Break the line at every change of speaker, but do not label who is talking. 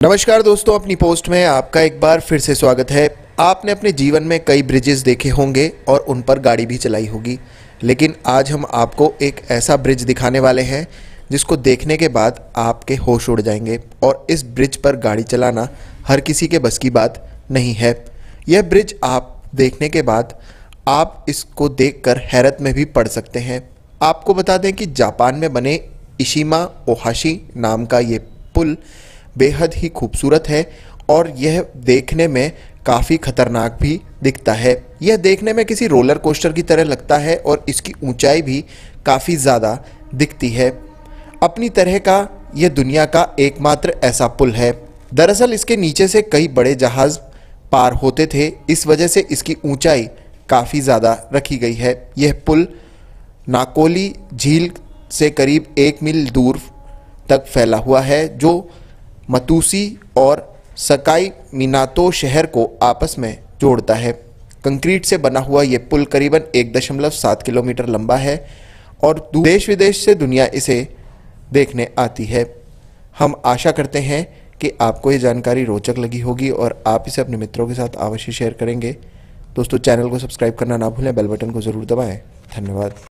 नमस्कार दोस्तों, अपनी पोस्ट में आपका एक बार फिर से स्वागत है। आपने अपने जीवन में कई ब्रिजेस देखे होंगे और उन पर गाड़ी भी चलाई होगी, लेकिन आज हम आपको एक ऐसा ब्रिज दिखाने वाले हैं जिसको देखने के बाद आपके होश उड़ जाएंगे। और इस ब्रिज पर गाड़ी चलाना हर किसी के बस की बात नहीं है। यह ब्रिज आप देखने के बाद आप इसको देखकर हैरत में भी पड़ सकते हैं। आपको बता दें कि जापान में बने इशिमा ओहाशी नाम का ये पुल बेहद ही खूबसूरत है और यह देखने में काफ़ी खतरनाक भी दिखता है। यह देखने में किसी रोलर कोस्टर की तरह लगता है और इसकी ऊंचाई भी काफ़ी ज़्यादा दिखती है। अपनी तरह का यह दुनिया का एकमात्र ऐसा पुल है। दरअसल इसके नीचे से कई बड़े जहाज़ पार होते थे, इस वजह से इसकी ऊंचाई काफ़ी ज़्यादा रखी गई है। यह पुल नाकोली झील से करीब 1 मील दूर तक फैला हुआ है, जो मतूसी और सकाई मिनातो शहर को आपस में जोड़ता है। कंक्रीट से बना हुआ ये पुल करीबन 1.7 किलोमीटर लंबा है और देश विदेश से दुनिया इसे देखने आती है। हम आशा करते हैं कि आपको ये जानकारी रोचक लगी होगी और आप इसे अपने मित्रों के साथ अवश्य शेयर करेंगे। दोस्तों, चैनल को सब्सक्राइब करना ना भूलें, बेल बटन को ज़रूर दबाएं। धन्यवाद।